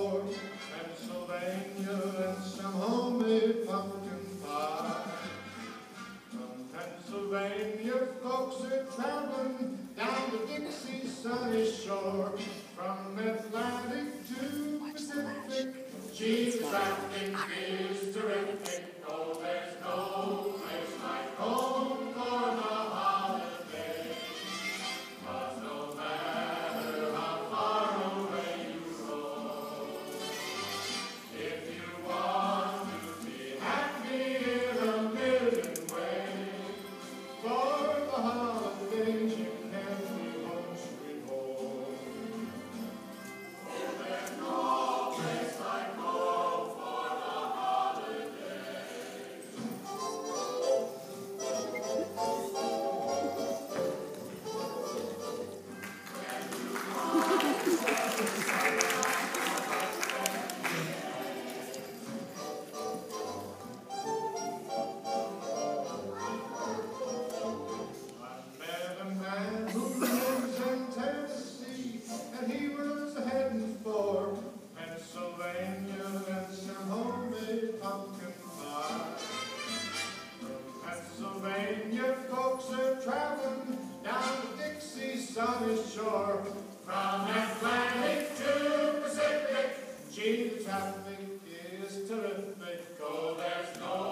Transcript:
for Pennsylvania and some homemade pumpkin pie. From Pennsylvania, folks are traveling down the Dixie sunny shore. From Atlantic to Pacific, gee, the traffic is terrific. Oh, there's no place like home for the holiday. 'Cause no matter how far away you roam, if you want to be happy in a million ways, for the holidays you can be home sweet home. Oh, there's no place like home for the holidays. I met a man who lives in Tennessee, and he was heading for Pennsylvania and some homemade pumpkin pie. From Pennsylvania, folks are traveling down the Dixie sunny shore. From Atlantic to Pacific, gee, the traffic is terrific. Oh, there's no